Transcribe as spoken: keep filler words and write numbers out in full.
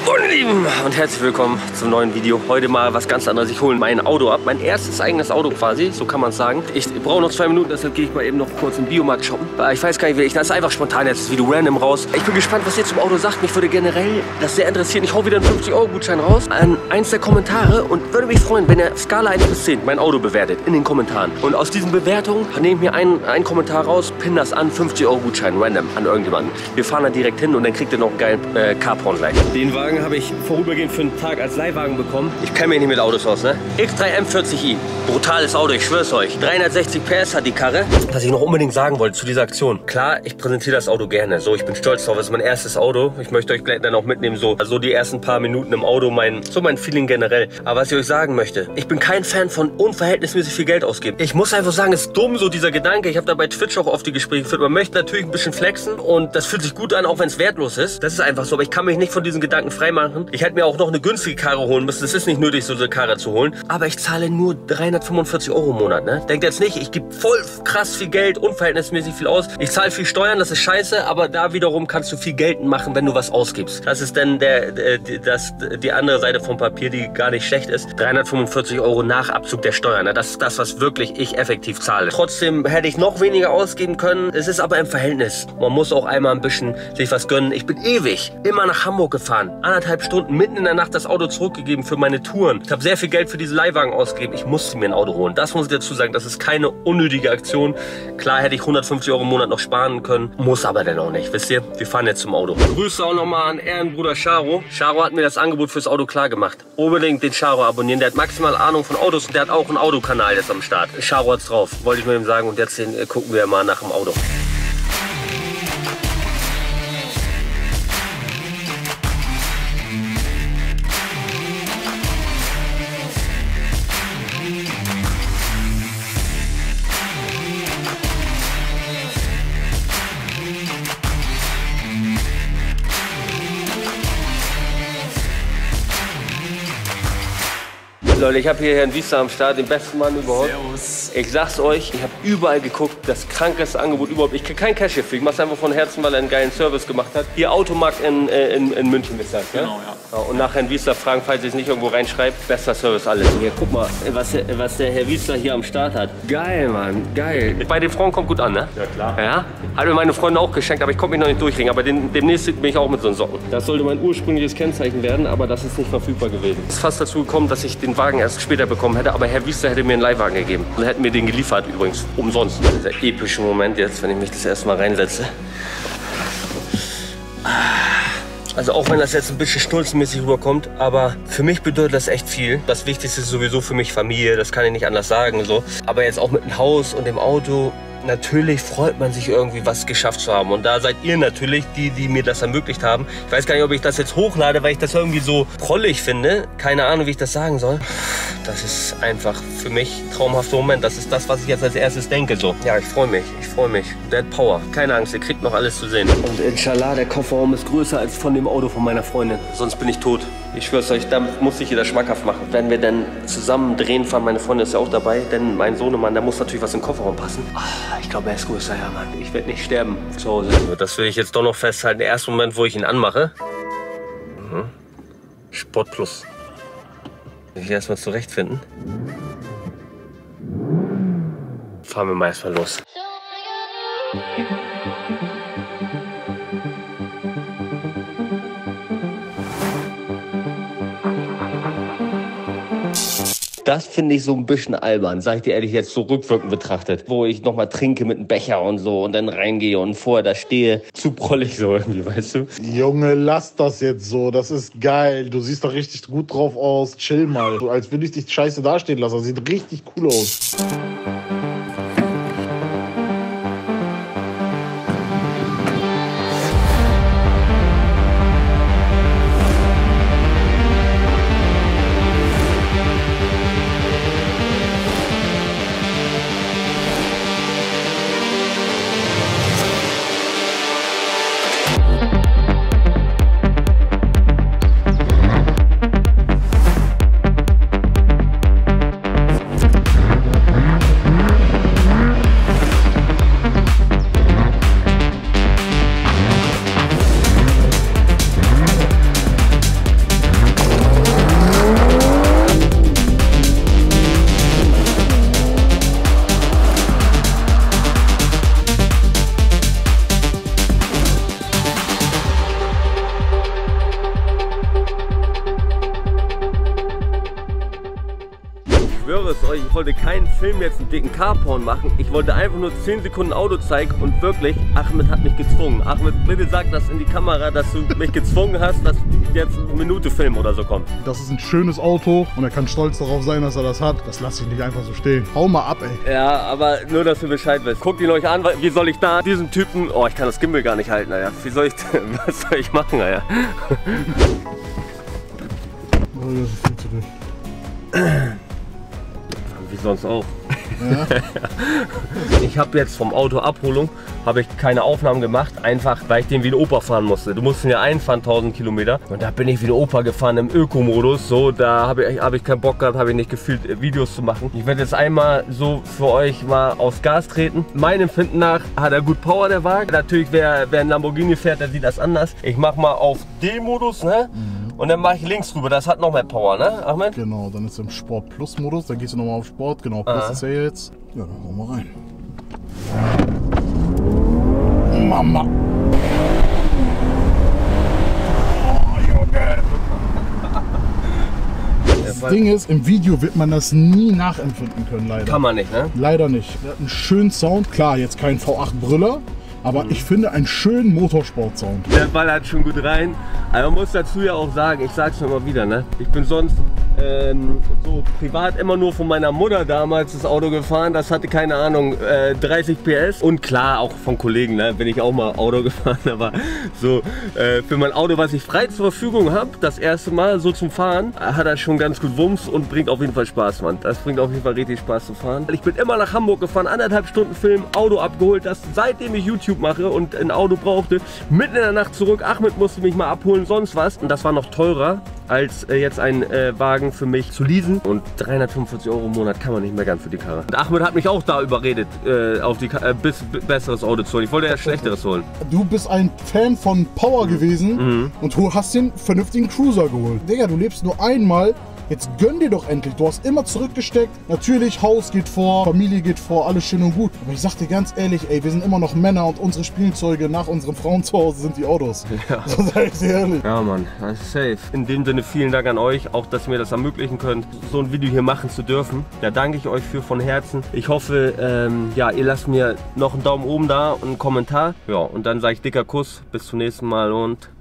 Moin Lieben und herzlich willkommen zum neuen Video. Heute mal was ganz anderes. Ich hole mein Auto ab. Mein erstes eigenes Auto quasi, so kann man es sagen. Ich brauche noch zwei Minuten, deshalb gehe ich mal eben noch kurz im Biomarkt shoppen. Ich weiß gar nicht, wie ich, das ist einfach spontan jetzt das Video random raus. Ich bin gespannt, was ihr zum Auto sagt. Mich würde generell das sehr interessieren. Ich hau wieder einen fünfzig Euro Gutschein raus an eins der Kommentare und würde mich freuen, wenn ihr Skala eins bis zehn mein Auto bewertet in den Kommentaren. Und aus diesen Bewertungen nehme ich mir einen, einen Kommentar raus, pin das an, fünfzig Euro Gutschein random an irgendjemanden. Wir fahren da direkt hin und dann kriegt ihr noch einen geilen äh, Carporn gleich. Den Wagen habe ich vorübergehend für einen Tag als Leihwagen bekommen. Ich kenne mich nicht mit Autos aus, ne? X drei M vierzig i. Brutales Auto, ich schwör's euch. dreihundertsechzig P S hat die Karre. Was ich noch unbedingt sagen wollte zu dieser Aktion. Klar, ich präsentiere das Auto gerne. So, ich bin stolz drauf. Es ist mein erstes Auto. Ich möchte euch gleich dann auch mitnehmen. So, also die ersten paar Minuten im Auto, mein, so mein Feeling generell. Aber was ich euch sagen möchte. Ich bin kein Fan von unverhältnismäßig viel Geld ausgeben. Ich muss einfach sagen, es ist dumm, so dieser Gedanke. Ich habe da bei Twitch auch oft die Gespräche geführt. Man möchte natürlich ein bisschen flexen und das fühlt sich gut an, auch wenn es wertlos ist. Das ist einfach so. Aber ich kann mich nicht von diesen Gedanken freimachen. Ich hätte mir auch noch eine günstige Karre holen müssen. Es ist nicht nötig, so eine Karre zu holen. Aber ich zahle nur dreihundertfünfundvierzig Euro im Monat, ne? Denkt jetzt nicht, ich gebe voll krass viel Geld, unverhältnismäßig viel aus. Ich zahle viel Steuern, das ist scheiße, aber da wiederum kannst du viel Geld machen, wenn du was ausgibst. Das ist dann der, der, das, die andere Seite vom Papier, die gar nicht schlecht ist. dreihundertfünfundvierzig Euro nach Abzug der Steuern. Ne? Das ist das, was wirklich ich effektiv zahle. Trotzdem hätte ich noch weniger ausgeben können. Es ist aber im Verhältnis. Man muss auch einmal ein bisschen sich was gönnen. Ich bin ewig immer nach Hamburg gefahren. Anderthalb Stunden mitten in der Nacht das Auto zurückgegeben für meine Touren. Ich habe sehr viel Geld für diese Leihwagen ausgegeben. Ich musste mir ein Auto holen. Das muss ich dazu sagen. Das ist keine unnötige Aktion. Klar hätte ich hundertfünfzig Euro im Monat noch sparen können. Muss aber dann auch nicht. Wisst ihr? Wir fahren jetzt zum Auto. Grüße auch nochmal an Ehrenbruder Charo. Charo hat mir das Angebot fürs Auto klar gemacht. Unbedingt den Charo abonnieren. Der hat maximal Ahnung von Autos und der hat auch einen Autokanal jetzt am Start. Charo hat's drauf. Wollte ich mir ihm sagen. Und jetzt den, äh, gucken wir mal nach dem Auto. Leute, ich habe hier Herrn Wiesler am Start, den besten Mann überhaupt. Servus. Ich sag's euch, ich habe überall geguckt, das krankeste Angebot überhaupt. Ich krieg kein Cash hierfür, ich mach's einfach von Herzen, weil er einen geilen Service gemacht hat. Hier Automarkt in, in, in München ist das, ja? Genau, ja. Und nach Herrn Wiesler fragen, falls ihr es nicht irgendwo reinschreibt, bester Service, alles. Hier, guck mal, was der, was der Herr Wiesler hier am Start hat. Geil, Mann, geil. Bei den Frauen kommt gut an, ne? Ja, klar. Ja? Hat mir meine Freunde auch geschenkt, aber ich konnte mich noch nicht durchringen. Aber den, demnächst bin ich auch mit so einem Socken. Das sollte mein ursprüngliches Kennzeichen werden, aber das ist nicht verfügbar gewesen. Es ist fast dazu gekommen, dass ich den Wagen erst später bekommen hätte, aber Herr Wiesler hätte mir einen Leihwagen gegeben. Und hätten mir den geliefert, übrigens umsonst. Dieser epische Moment jetzt, wenn ich mich das erste Mal reinsetze. Also auch wenn das jetzt ein bisschen schnulzenmäßig rüberkommt, aber für mich bedeutet das echt viel. Das Wichtigste ist sowieso für mich Familie, das kann ich nicht anders sagen. So. Aber jetzt auch mit dem Haus und dem Auto, natürlich freut man sich irgendwie, was geschafft zu haben. Und da seid ihr natürlich die, die mir das ermöglicht haben. Ich weiß gar nicht, ob ich das jetzt hochlade, weil ich das irgendwie so prollig finde. Keine Ahnung, wie ich das sagen soll. Das ist einfach für mich ein traumhafter Moment. Das ist das, was ich jetzt als erstes denke. So. Ja, ich freue mich. Ich freue mich. Dead Power. Keine Angst, ihr kriegt noch alles zu sehen. Und inshallah, der Kofferraum ist größer als von dem Auto von meiner Freundin. Sonst bin ich tot. Ich schwör's euch, da muss ich ihr das schmackhaft machen. Wenn wir dann zusammen drehen fahren, meine Freundin ist ja auch dabei, denn mein Sohnemann, da muss natürlich was im Kofferraum passen. Ah, ich glaube, er ist größer, ja, Mann. Ich werde nicht sterben zu Hause. Das will ich jetzt doch noch festhalten. Der erste Moment, wo ich ihn anmache. Mhm. Sport Plus. Will ich erstmal zurechtfinden. Fahren wir mal erstmal los. Das finde ich so ein bisschen albern, sag ich dir ehrlich, jetzt so rückwirkend betrachtet. Wo ich nochmal trinke mit einem Becher und so und dann reingehe und vorher da stehe. Zu prollig so irgendwie, weißt du? Junge, lass das jetzt so, das ist geil. Du siehst doch richtig gut drauf aus, chill mal. So, als würde ich dich scheiße dastehen lassen, das sieht richtig cool aus. schwöre es euch, ich wollte keinen Film jetzt einen dicken Carporn machen. Ich wollte einfach nur zehn Sekunden Auto zeigen und wirklich, Ahmed hat mich gezwungen. Ahmed, bitte sag das in die Kamera, dass du mich gezwungen hast, dass jetzt eine Minute Film oder so kommt. Das ist ein schönes Auto und er kann stolz darauf sein, dass er das hat. Das lasse ich nicht einfach so stehen. Hau mal ab, ey. Ja, aber nur, dass du Bescheid wisst. Guckt ihn euch an, wie soll ich da diesen Typen... Oh, ich kann das Gimbal gar nicht halten, Alter. Wie soll ich... Was soll ich machen, Alter? Oh, das ist viel zu dicht. Wie sonst auch. Ja. Ich habe jetzt vom Auto Abholung habe ich keine Aufnahmen gemacht, einfach weil ich den wie ein Opa fahren musste. Du musst ihn ja einfahren, tausend Kilometer. Und da bin ich wie ein Opa gefahren im Öko-Modus. So, da habe ich, hab ich keinen Bock gehabt, habe ich nicht gefühlt, Videos zu machen. Ich werde jetzt einmal so für euch mal aufs Gas treten. Meinem Empfinden nach hat er gut Power, der Wagen. Natürlich, wer, wer ein Lamborghini fährt, der sieht das anders. Ich mache mal auf D-Modus, ne? Mhm. Und dann mache ich links rüber. Das hat noch mehr Power, ne, Ahmed? Genau, dann ist er im Sport Plus Modus. Dann gehst du nochmal auf Sport. Genau, Plus ah. ist er jetzt. Ja, dann hauen wir rein. Mama! Oh, Junge! Das Ding ist, im Video wird man das nie nachempfinden können, leider. Kann man nicht, ne? Leider nicht. Er hat einen schönen Sound. Klar, jetzt kein V acht Brüller. Aber mhm. ich finde einen schönen Motorsport-Sound. Der Ball hat schon gut rein. Aber man muss dazu ja auch sagen, ich sag's immer wieder, ne? Ich bin sonst ähm, so privat immer nur von meiner Mutter damals das Auto gefahren. Das hatte, keine Ahnung, äh, dreißig P S. Und klar, auch von Kollegen, ne? Bin ich auch mal Auto gefahren. Aber so äh, für mein Auto, was ich frei zur Verfügung habe, das erste Mal so zum Fahren, hat er schon ganz gut Wumms und bringt auf jeden Fall Spaß, Mann. Das bringt auf jeden Fall richtig Spaß zu fahren. Ich bin immer nach Hamburg gefahren, anderthalb Stunden Film, Auto abgeholt. Das seitdem ich YouTube mache und ein Auto brauchte, mitten in der Nacht zurück. Ahmed musste mich mal abholen, sonst was. Und das war noch teurer als äh, jetzt ein äh, Wagen für mich zu leasen. Und dreihundertfünfundvierzig Euro im Monat kann man nicht mehr ganz für die Karre. Und Ahmed hat mich auch da überredet, äh, auf die äh, bis, besseres Auto zu holen. Ich wollte ja schlechteres holen. Du bist ein Fan von Power gewesen mhm. und du hast den vernünftigen Cruiser geholt. Digga, du lebst nur einmal. Jetzt gönn dir doch endlich, du hast immer zurückgesteckt. Natürlich, Haus geht vor, Familie geht vor, alles schön und gut. Aber ich sag dir ganz ehrlich, ey, wir sind immer noch Männer und unsere Spielzeuge nach unseren Frauen zu Hause sind die Autos. Ja. So sag ich dir ehrlich. Ja, Mann, das ist safe. In dem Sinne vielen Dank an euch, auch dass ihr mir das ermöglichen könnt, so ein Video hier machen zu dürfen. Da danke ich euch für von Herzen. Ich hoffe, ähm, ja, ihr lasst mir noch einen Daumen oben da und einen Kommentar. Ja, und dann sage ich dicker Kuss, bis zum nächsten Mal und